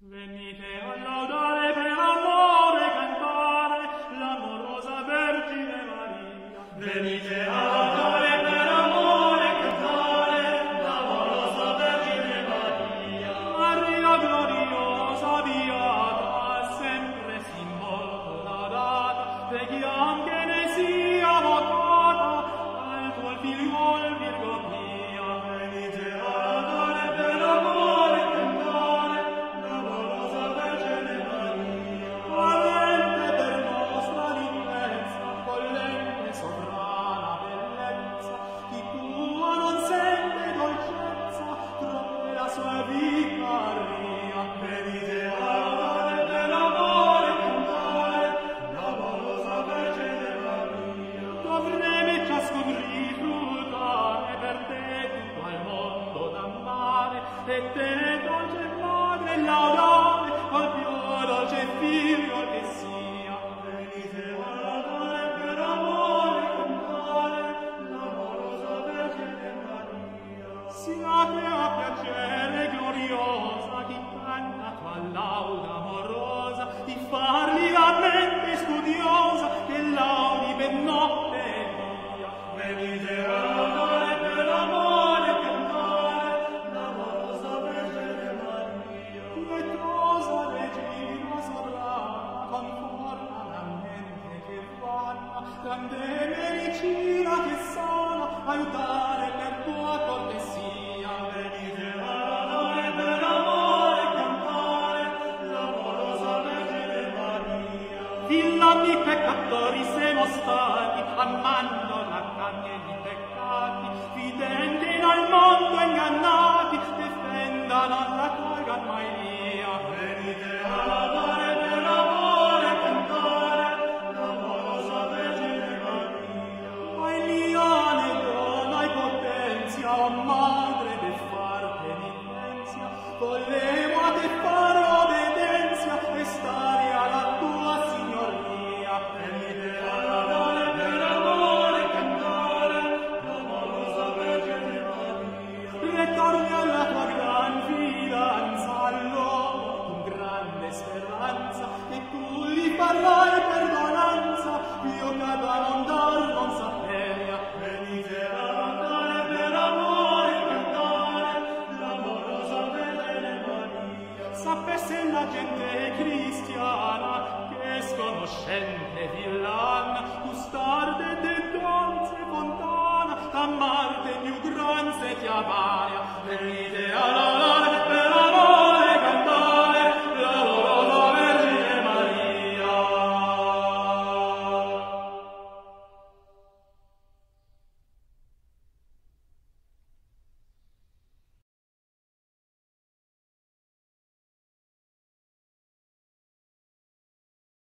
Venite a laudare per amore cantare l'amorosa Vergine Maria. Venite a laudare per amore cantare l'amorosa Vergine Maria. Maria gloriosa, beata, sempre sì molto laudata, preghiam che ne sia votata al tuo figliuol Virgo Pia. Venite a laudare per amore cantare l'amorosa Vergine Maria. Valente per nostra divinenza, collente sovrana bellezza, chi tua non sente dolcezza, troppe la sua vita ria. Venite a laudare per amore cantare l'amorosa Vergine Maria. Dovreme ciascun rifiutare per te tutto al mondo d'amare, e te dolce madre laudare col più dolce figlio che sia. Venite a laudare per amore cantare l'amorosa Vergine Maria. Siate a piacere gloriosa chi canta tua lauda amorosa, di farli la mente studiosa che laudi ben notte e via. Venite a laudare per amore cantare l'amorosa Vergine Maria. Pietosa regina sovrana, conforta la mente che vanna, grande medicina che sana, aiutare per tua cortesia. Venite a laudare per amore cantare l'amorosa Vergine Maria. Villani peccatori siamo stati, amando la carne di peccati, fidenti dal mondo ingannati, difendano la tolgan mai via. Venite a laudare per amore cantare l'amorosa Vergine Maria. Ai liane dona, ai potenzia, o madre de far penitenzia, volevo a te fare obbedenzia e stare alla tua signoria. Venite a laudare per amore cantare l'amorosa Vergine Maria. Ritorni alla tua gran fidanza, all'uomo con grande speranza, e tu gli farai perdonanza, più che da non dar non saperia. Venite a laudare per amore cantare l'amorosa Vergine Maria. Sapesse la gente cristiana che sconoscente villana, gustarde de donze fontana, a Marte più gran se ti avaria. Venite